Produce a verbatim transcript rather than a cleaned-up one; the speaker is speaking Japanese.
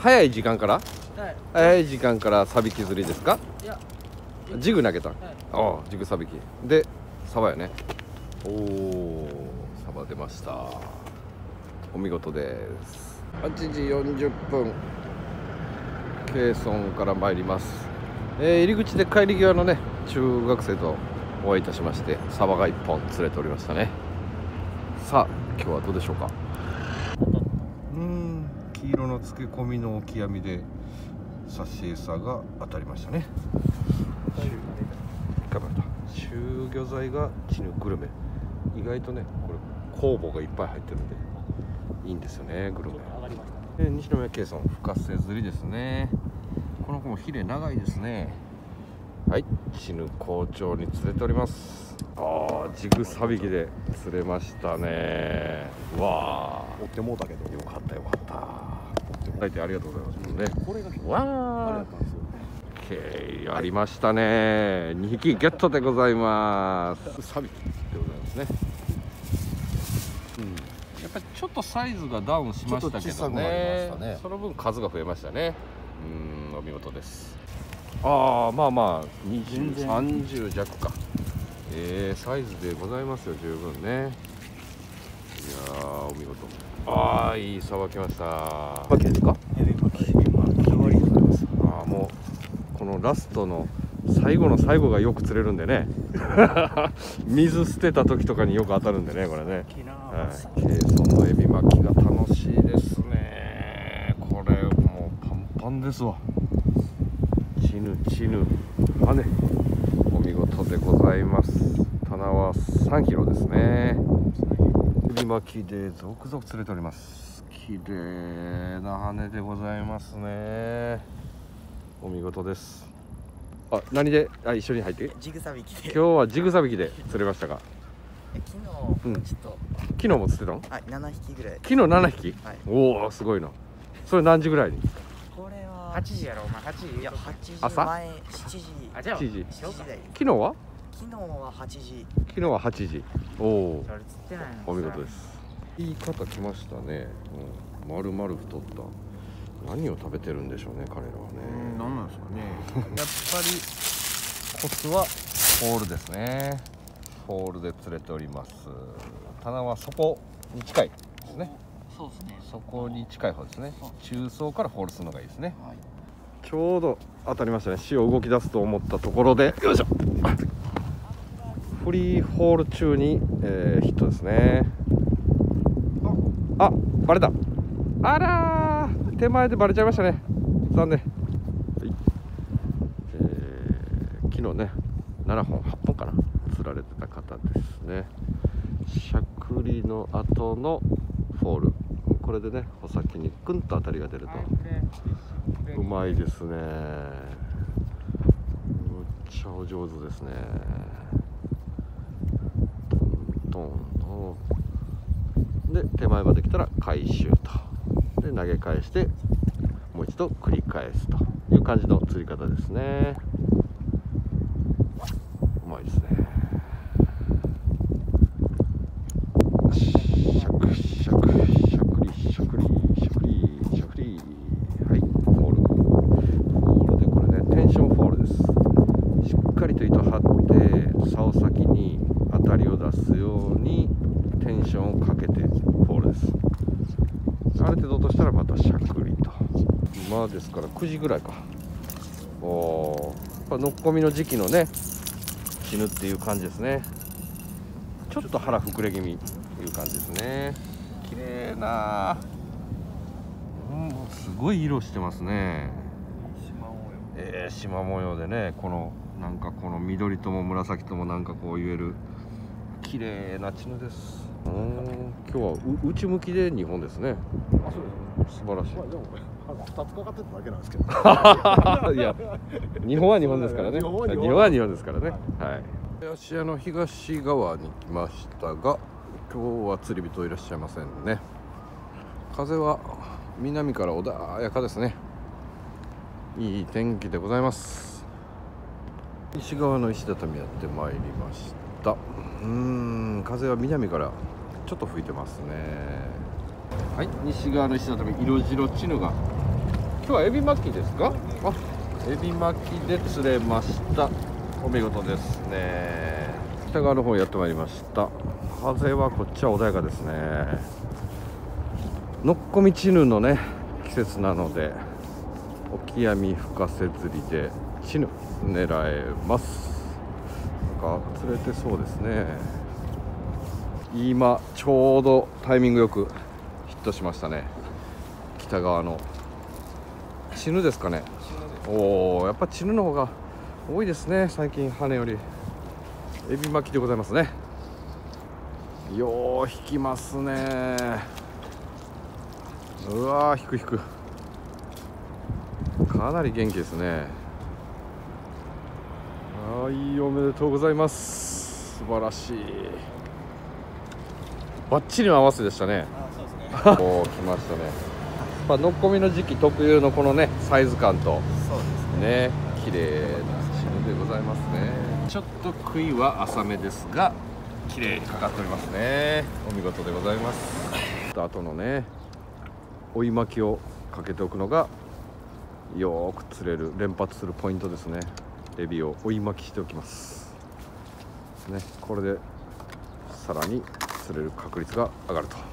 早い時間から、 はい、 早い時間からサビキ釣りですか？ いやジグ投げた、はい、 あああジグサビキでサバやね。おおサバ出ました。お見事です。はちじよんじゅっぷんケーソンから参ります。えー、入り口で帰り際のね中学生とお会いいたしまして、サバがいっぽん釣れておりましたね。さあ今日はどうでしょうか。うーん黄色の漬け込みのオキアミでサシエサが当たりましたね。中魚材がチヌグルメ、意外とねこれ酵母がいっぱい入ってるんでいいんですよね、グルメ。で西宮ケーソン深瀬釣りですね。この子もヒレ長いですね。はい、チヌ好調に釣れております。ああジグサビキで釣れましたね。うわあ追ってもうたけどよかったよかった。大体ありがとうございますね。 これがわあありましたね。にひきゲットでございます。サビキでございますね。うん、やっぱりちょっとサイズがダウンしましたけどね。ねその分数が増えましたね。うんお見事です。ああまあまあにじゅう、さんじゅう弱か。えー、サイズでございますよ十分ね。いやーお見事。ああいいさばきました。さばきですか？エビ巻き。エビ巻き。ああもう。このラストの最後の最後がよく釣れるんでね水捨てた時とかによく当たるんでねこれね。ケーソンのエビ巻きが楽しいですね。これもうパンパンですわ。チヌチヌ羽根お見事でございます。棚はさんキロですね。エビ巻きで続々釣れております。綺麗な羽でございますね。お見事です。あ、何で、あ、一緒に入って。 ジグサビキで。 今日はジグサビキで釣れましたか。 昨日、うん、ちょっと。 昨日も釣ってたの。 はい、七匹ぐらい。 昨日七匹。はい、おお、すごいな。それ何時ぐらいに。 これは。 八時やろ、お前八時。いや、 八時朝。 前、七時。 あ、じゃあ。 七時。 昨日は。 昨日は八時。 昨日は八時。おお。 それ釣ってないの。 お見事です。いい方来ましたね。うん、丸々太った。何を食べてるんでしょうね彼らはね。 何なんですかねやっぱりコツはホールですね。ホールで釣れております。棚は底に近いですね。 そうですね。 底に近い方ですね。中層からホールするのがいいですね。はい、ちょうど当たりましたね。潮動き出すと思ったところでよいしょ。フリーホール中に、えー、ヒットですね。あ、バレた。あらー手前でバレちゃいましたね。残念。はいえー、昨日ねななほんはっぽんかな釣られてた方ですね。しゃくりの後のフォール、これでね穂先にグンと当たりが出るとうまいですね。むっちゃお上手ですね。トントンで手前まで来たら回収とで投げ返してもう一度繰り返すという感じの釣り方ですね。うまいですね。シャクシャクシャクリシャクリシャクリシャクリはいフォールフォールでこれねテンションフォールです。しっかりと糸張って竿先に当たりを出すようにテンションをかけてフォールです。ある程度落としたらまたしゃくりと。今ですからくじぐらいか。おおやっぱのっこみの時期のね死ぬっていう感じですね。ちょっと腹膨れ気味っていう感じですね。綺麗な、うん、すごい色してますね。 縞模様、 えー、縞模様でねこのなんかこの緑とも紫ともなんかこう言える綺麗なチヌです。うん今日はう内向きでにほんですね。 あ、そうです。 素晴らしい。 まあでもふたつかかってただけなんですけど。 いや、にほんはにほんですからね。にほんはにほんですからね。はい。芦屋の東側に来ましたが、今日は釣り人いらっしゃいませんね。風は南から穏やかですね。いい天気でございます。西側の石畳やってまいりました。うーん、風は南からちょっと吹いてますね。はい、西側の石畳色白チヌが今日はエビ巻きですか？あ、エビ巻きで釣れました。お見事ですね。北側の方やってまいりました。風はこっちは穏やかですね。のっこみチヌのね季節なので、オキアミ深瀬釣りでチヌ狙えます。なんか釣れてそうですね。今ちょうどタイミングよくヒットしましたね。北側のチヌですかね。おお、やっぱチヌの方が多いですね最近、羽より。エビ巻きでございますね。よう引きますね。うわー、引く引く、かなり元気ですね。はい、おめでとうございます。素晴らしい。バッチリの合わせでしたね。 あ、そうですね。 おお、来ましたね。まあ、のっこみの時期特有のこのねサイズ感とそうですね。 ね、綺麗なチヌでございますね。ちょっと杭は浅めですが綺麗にかかっておりますね。お見事でございます。あとのね追い巻きをかけておくのがよーく釣れる連発するポイントですね。エビを追い巻きしておきますね。これでさらに釣れる確率が上がると。